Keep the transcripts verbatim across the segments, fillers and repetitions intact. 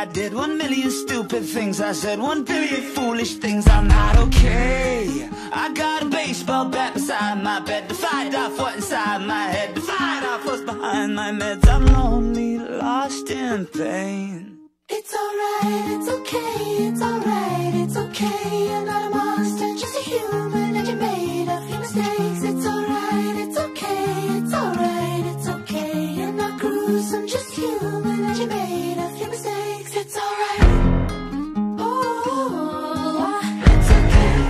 did one million stupid things. I said one billion foolish things. I'm not okay. I got a baseball bat beside my bed to fight off what's inside my head, to fight off what's behind my meds. I'm lonely, lost in pain. It's alright, it's okay, it's alright, it's okay. You're not a monster, just a human, and you're made of few mistakes. It's alright, it's okay, it's alright, it's okay. You're not gruesome, just human, and you're made of few mistakes. It's alright. Oh, it's okay.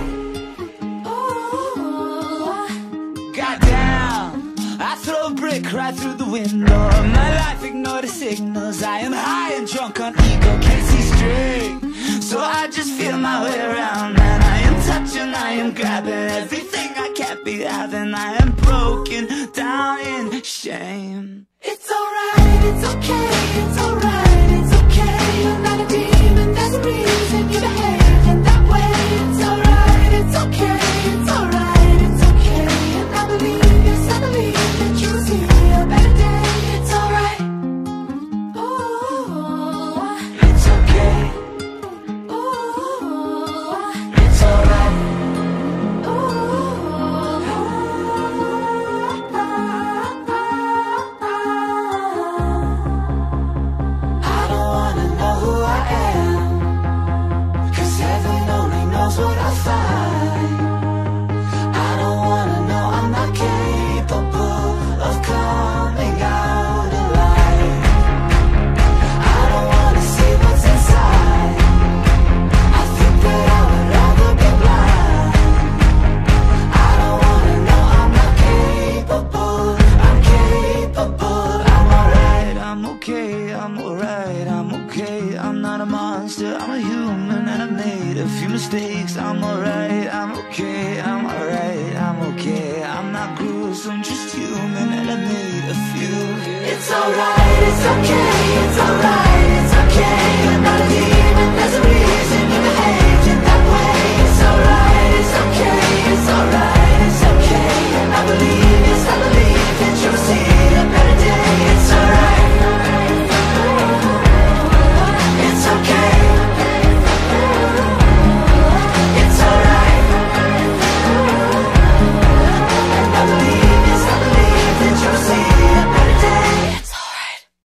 Oh, goddamn, I throw a brick right through the window. My life ignored the signals. I am high and drunk on ego, can't see straight, so I just feel my way around. And I am touching, I am grabbing everything I can't be having. I am broken down in shame. it's alright, it's okay, it's alright, it's okay. You're not a demon, there's a reason you behave in that way. It's alright, it's okay, it's alright, it's okay. And I believe, yes I believe that you will see a better day. It's alright. Oh, It's okay, oh, it's alright. I don't wanna know who I am, 'cause heaven only knows what I find. I don't wanna know I'm not capable of coming out alive. I don't wanna see what's inside. I think that I would rather be blind. I don't wanna know I'm not capable. I'm capable. I'm alright, I'm okay, I'm alright, I'm okay. I'm not a monster, I'm a human, and I made a few mistakes. I'm alright, I'm okay, I'm alright, I'm okay. I'm not gruesome, just human, and I made a few. It's alright, it's okay, it's alright.